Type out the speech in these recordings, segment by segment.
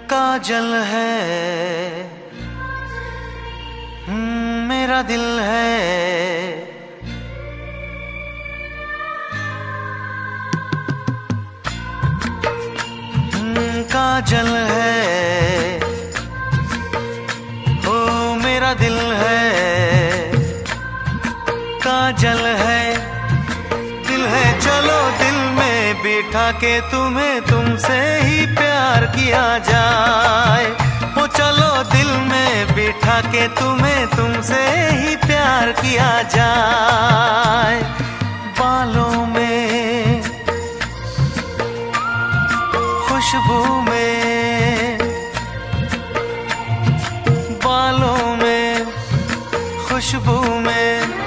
काजल है, मेरा दिल है, काजल है, ओ मेरा दिल है, काजल है, दिल है। चलो दिल में बिठा के तुम्हें तुमसे ही प्यार किया जाए। ओ चलो दिल में बिठा के तुम्हें तुमसे ही प्यार किया जाए। बालों में खुशबू में, बालों में खुशबू में,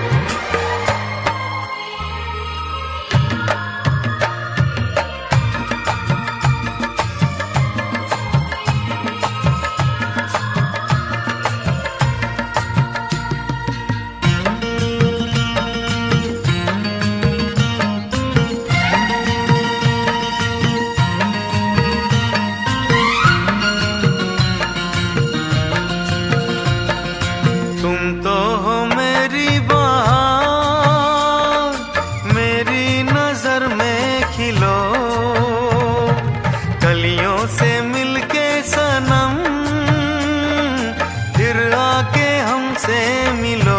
कलियों से मिलके सनम फिर आके हमसे मिलो।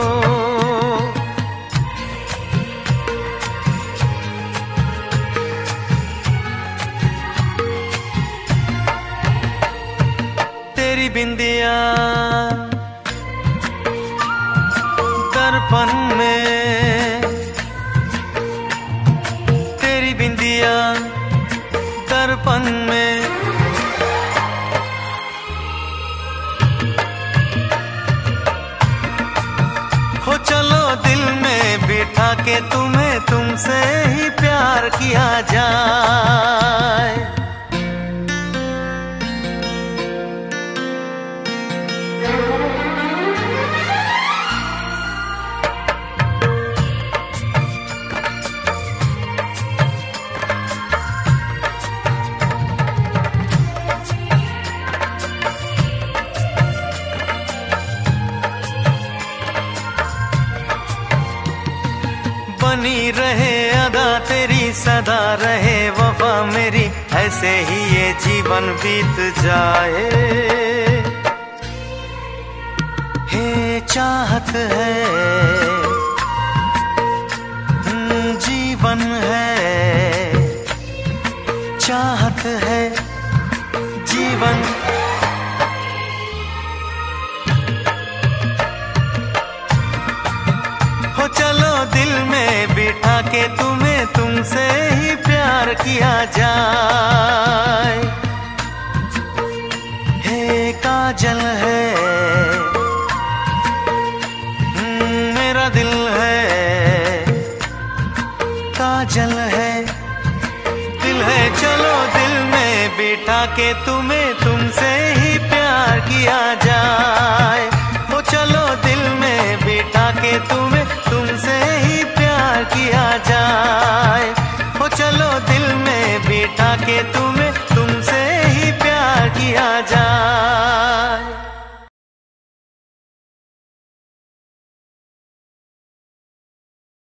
तेरी बिंदिया दर्पण में, तेरी बिंदिया दर्पण में, हो चलो दिल में बिठा के तुम्हें तुमसे ही प्यार किया जाए। बनी रहे अदा तेरी सदा रहे वफा मेरी, ऐसे ही ये जीवन बीत जाए। हे चाहत है, जीवन है, चाहत है जीवन। हो चलो दिल में बिठा के तुम्हें तुमसे ही प्यार किया जाए। हे काजल है,